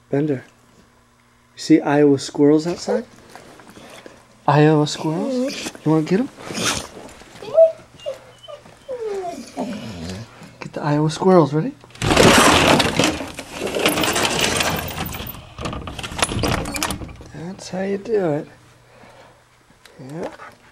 Bender. You see Iowa squirrels outside? Iowa squirrels? You want to get them? Get the Iowa squirrels, ready? That's how you do it. Yeah.